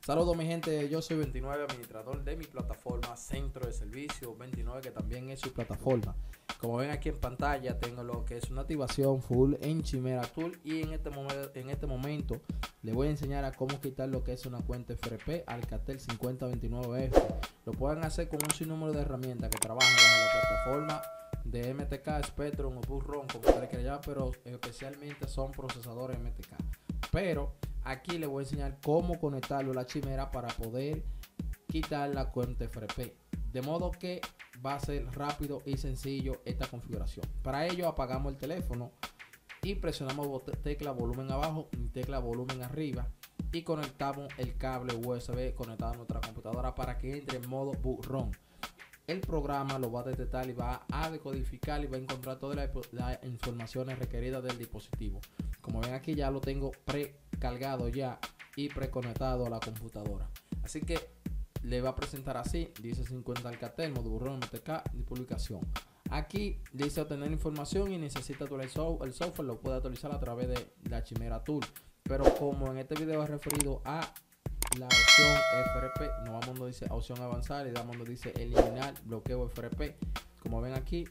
Saludos mi gente, yo soy 29, administrador de mi plataforma Centro de Servicio 29, que también es su plataforma. Como ven aquí en pantalla, tengo lo que es una activación full en Chimera Tool, y en este momento les voy a enseñar a cómo quitar lo que es una cuenta FRP Alcatel 5029F. Lo pueden hacer con un sinnúmero de herramientas que trabajan en la plataforma de MTK, Spectrum o Burron, como ustedes quieran llamar, pero especialmente son procesadores MTK. Pero aquí les voy a enseñar cómo conectarlo a la Chimera para poder quitar la cuenta FRP, de modo que va a ser rápido y sencillo esta configuración. Para ello apagamos el teléfono y presionamos tecla volumen abajo y tecla volumen arriba y conectamos el cable USB conectado a nuestra computadora para que entre en modo Burron. El programa lo va a detectar y va a decodificar y va a encontrar todas las informaciones requeridas del dispositivo. Como ven aquí, ya lo tengo precargado ya y preconectado a la computadora. Así que le va a presentar así: dice 50 Alcatel, modo Burron, MTK y publicación. Aquí dice obtener información y necesita actualizar el software. Lo puede actualizar a través de la Chimera Tool, pero como en este video es referido a la opción FRP, nos vamos donde dice opción avanzar y damos donde dice eliminar bloqueo FRP, como ven aquí,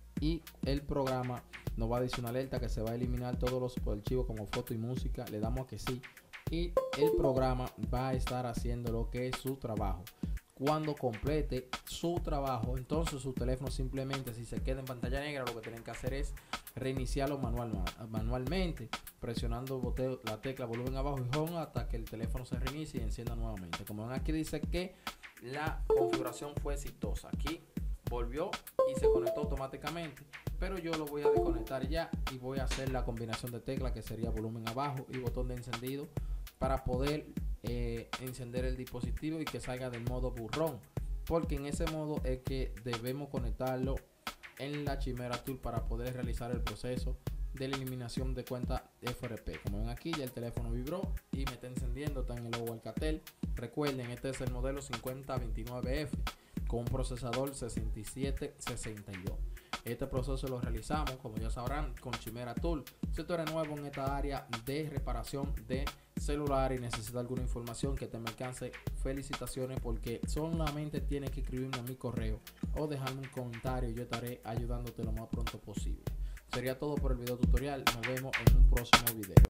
y el programa nos va a decir una alerta que se va a eliminar todos los archivos como foto y música. Le damos a que sí y el programa va a estar haciendo lo que es su trabajo. Cuando complete su trabajo, entonces su teléfono simplemente, si se queda en pantalla negra, lo que tienen que hacer es reiniciarlo manualmente, presionando la tecla volumen abajo y home hasta que el teléfono se reinicie y encienda nuevamente. Como ven aquí, dice que la configuración fue exitosa. Aquí volvió y se conectó automáticamente, pero yo lo voy a desconectar ya y voy a hacer la combinación de teclas, que sería volumen abajo y botón de encendido, para poder encender el dispositivo y que salga del modo Burron, porque en ese modo es que debemos conectarlo en la Chimera Tool para poder realizar el proceso de la eliminación de cuenta FRP. Como ven aquí, ya el teléfono vibró y me está encendiendo, está en el logo Alcatel. Recuerden, este es el modelo 5029F con un procesador 6762. Este proceso lo realizamos, como ya sabrán, con Chimera Tool. Si tú eres nuevo en esta área de reparación de celular y necesita alguna información que te me alcance, felicitaciones, porque solamente tienes que escribirme a mi correo o dejarme un comentario y yo estaré ayudándote lo más pronto posible. Sería todo por el video tutorial. Nos vemos en un próximo video.